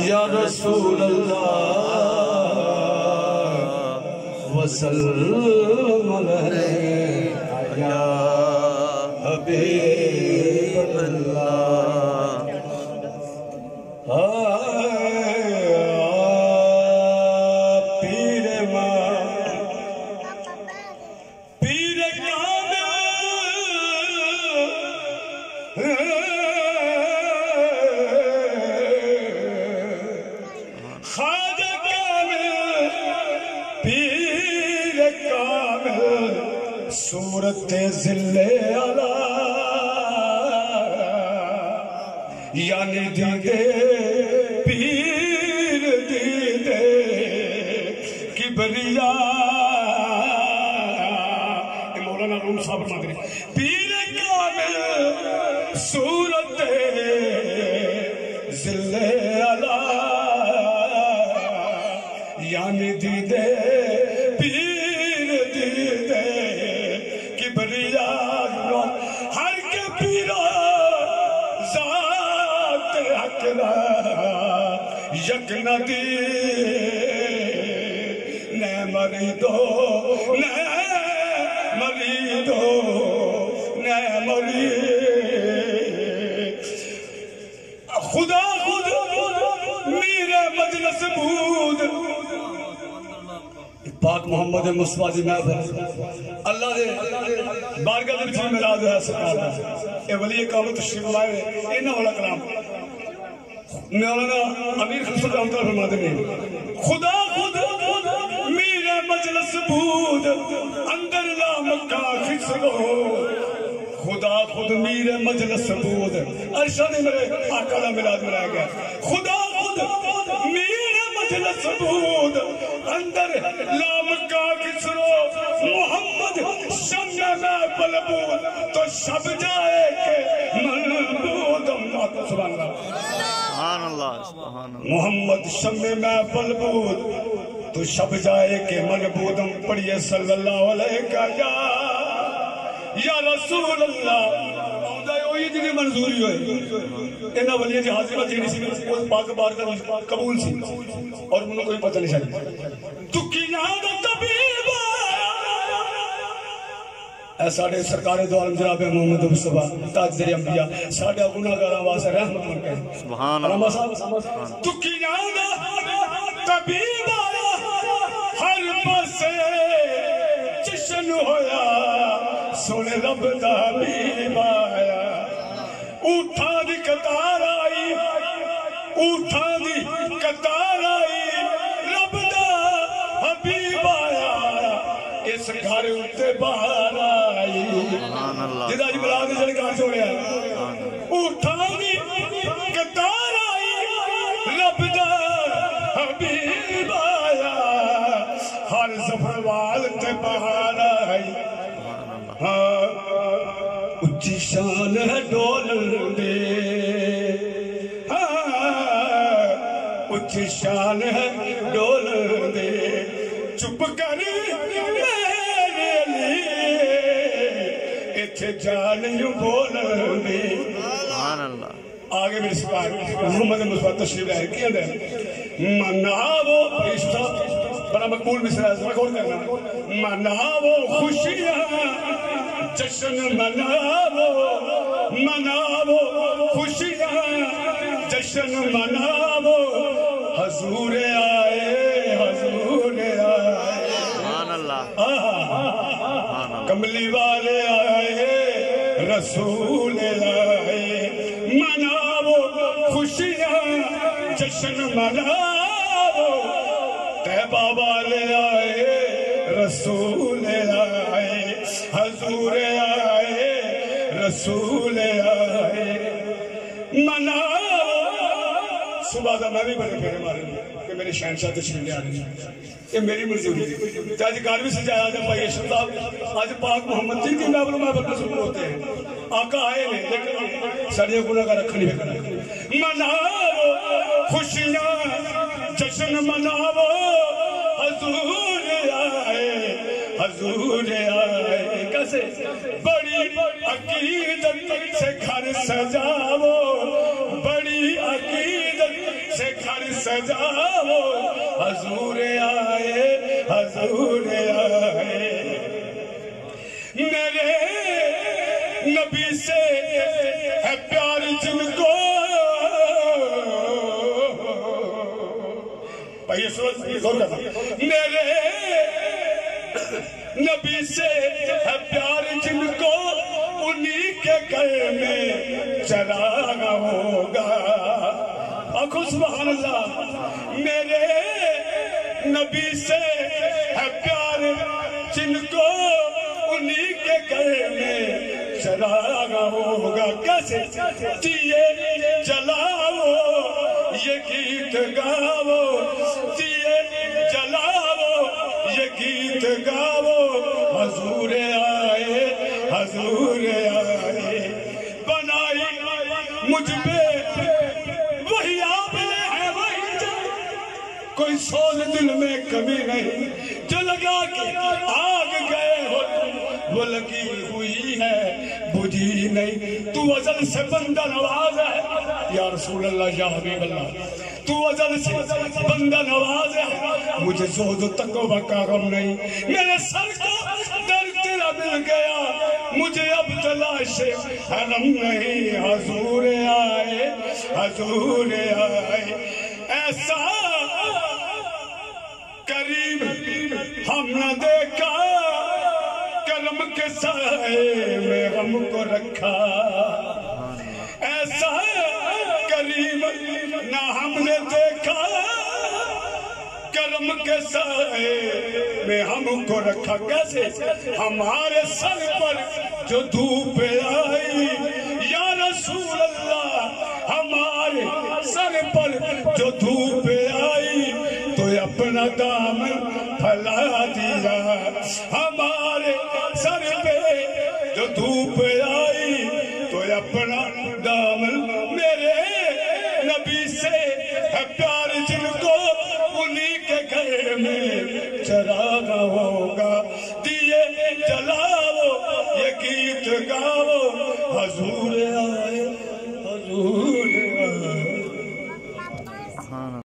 یا رسول اللہ وسلم علیہ یا حبیب اللہ پیر ماں پیر خواجہ کامل پیر کامل صورت ذل اعلی یعنی دیدے پیر دیدے کبریا مولانا روم صاحب مدری پیر کامل صورت ذل اعلی یعنی دیدے پیر دیدے کبریا ہر کے پیرا ذات حق را یک ندی نہ مریدو نہ مریدو نہ مرید خدا خود میرے مجلس بود پاک محمد مصطفیٰ جی محفل اللہ دے بارگاہ دے بچے میلاد ہے سرکار اے ولی کامل تشریف لائے انہا والا کلام مولانا امیر خلصت رحمت اللہ فرماتے ہیں خدا خود میرے مجلس بود اندر لا مکہ خسرو خدا خود میرے مجلس بود ارشاد میرے آقا دا میلاد منایا گیا خدا خود میرے مجلس بود اندر لا مکہ خسرو محمد شمع میں بلبود تو شب جائے کہ ملبود سبحان اللہ سبحان اللہ سبحان اللہ محمد شمع میں بلبود تو شب جائے کہ ملبودم پڑھئے صلی اللہ علیہ کا یا رسول اللہ آمدائے ہوئی جنہیں منظوری ہوئے انہا ولیہ جی حاضرہ جنہیں سی پاک بارکہ قبول سی اور انہوں کوئی پتہ نہیں چاہیے دکھی نام طبیب اے ساڑھے سرکار دو عالم جناب محمد مصطفیٰ تاجدر انبیاء ساڑھے گناہگار آواز رحمت من کہیں سبحان اللہ اللہ دکھی نام طبیب ہر پاسے جشن ہویا سونے رب دا حبیب آیا اٹھا دی قطار آئی اٹھا دی قطار آئی رب دا حبیب آیا اس گھر اتے باہر آئی جدا جی بلا دے جڑے گھر چھوڑے آئے اٹھا دی قطار آئی رب دا حبیب آیا ہر زفر والتے باہر آئی اچھی شان ہے ڈول دے اچھی شان ہے ڈول دے چپ کر میرے لیے اتھے جان یوں بول دے سبحان اللہ آگے میرے سکار محمد مصطفیٰ تشریف لائے کیا دے مناو رشتہ بڑا مقبول مصرہ ہے غور کرنا مناو خوشیاں جشن مناو خوشیاں جشن مناو حضور آئے سبحان اللہ کملی والے آئے رسول آئے مناو خوشیاں جشن مناو طیبہ والے آئے رسول آئے حضور آئے رسول آئے مناو صبح دا میں بھی بڑے پھیرے مارے کہ میرے شہنشاہ تشریف لے آنے یہ میری منظوری تھی آج گھر بھی سجایا آجا پائی اشرف صاحب آج پاک محمد جن کی محفل میں ضرور ہوتے ہیں آقا آئے نہیں لیکن سڑیوں گناہ کا رکھنی بھی کرنا مناو خوشیاں جشن مناو حضور آئے کیسے بڑی عقیدت سے گھر سجاو بڑی عقیدت سے گھر سجاؤ حضور آئے حضور آئے میرے نبی سے ہے پیار جن کو میرے نبی سے ہے پیار جن کو انہی کے گھر میں چراغ ہوگا آنکھوں سبحان اللہ میرے نبی سے ہے پیار جن کو انہی کے گھر میں چراغ ہوگا کیسے دیے جلاؤ یہ گیت گاؤ دیے جلاؤ یہ گیت گاؤ حضور آئے حضور آئے بنائی مجھ پہ وہی آپ نے ہے وہی جائے کوئی سوز دل میں کمی نہیں جو لگا کے آگ گئے ہو وہ لگی ہوئی ہے بجھی نہیں تو ازل سے بندہ نواز ہے یا رسول اللہ یا حبیب اللہ تو ازل سے بندہ نواز ہے مجھے زہد و تقوی کا غم نہیں میرے سر کو در تیرا مل گیا مجھے اب تلاش حرم نہیں حضور آئے حضور آئے ایسا قریب ہم نہ دیکھا کرم کے سائے میں غم کو رکھا ایسا قریب نہ ہم نے دیکھا کرم کے سائے میں ہم کو رکھا کیسے ہمارے سر پر جو دھوپ آئی یا رسول اللہ ہمارے سر پر جو دھوپ آئی تو اپنا دامن پھیلا دیا ہمارے سر پہ جو دھوپ